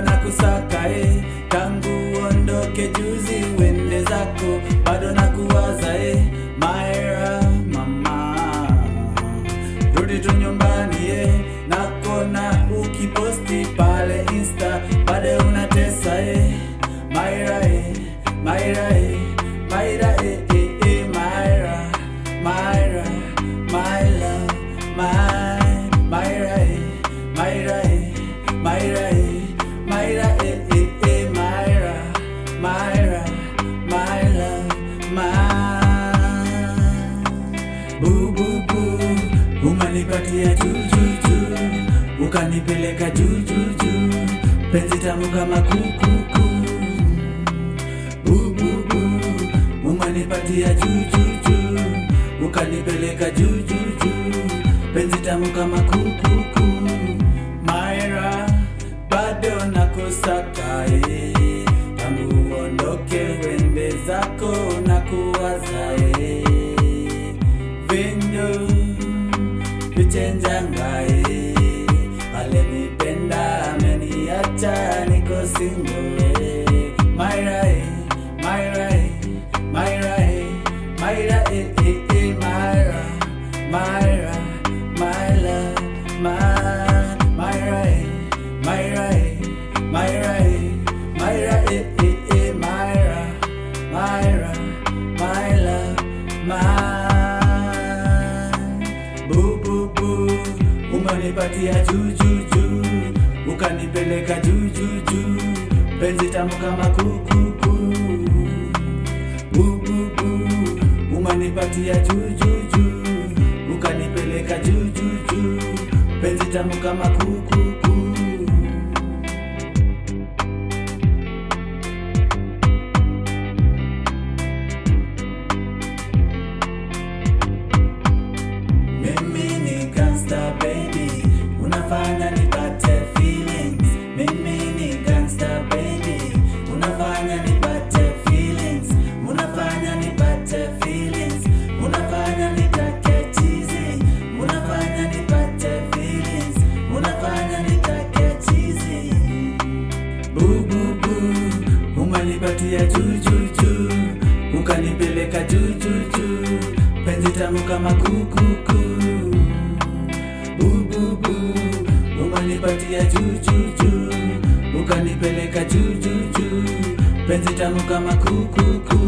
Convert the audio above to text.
bado nakusaka tangu uondoke juzi uende zako, bado nakuwaza Myra mama, rudi tu nyumbani nakona ukiposti pale Insta, bado unatesa Myra Myra Myra Myra Myra my love Myra Myra Myra Myra Myra Myra my love boo boo boo, umanipatia juju, ukanipeleka juju, penzi tamu kama kuku. Boo boo boo, umanipatia juju, ukanipeleka juju, penzi tamu kama kuku. Myra, bado nakusaka tangu uondoke wende zako nakuwaza Vindu vichenjanga alenipenda ameniacha niko single Myra Myra Myra Myra Myra Myra my love Myra Myra Myra Myra Myra Myra my love boo boo boo, umanipatia juju, ukanipeleka juju, penzi tamu kama kuku. Boo boo boo, umanipatia juju, ukanipeleka juju, penzi tamu kama kuku. Mimi ni gangster baby, unafanya nipate feelings. Mimi ni gangster baby, unafanya nipate feelings. Unafanya nipate feelings, unafanya nitake cheesy. Unafanya nipate feelings, unafanya nitake cheesy. Boo boo boo, umanipatia juju, ukanipeleka juju, penzi tamu kama kuku. Boo boo boo, umanipatia juju, ukanipeleka juju, penzi tamu kama kuku.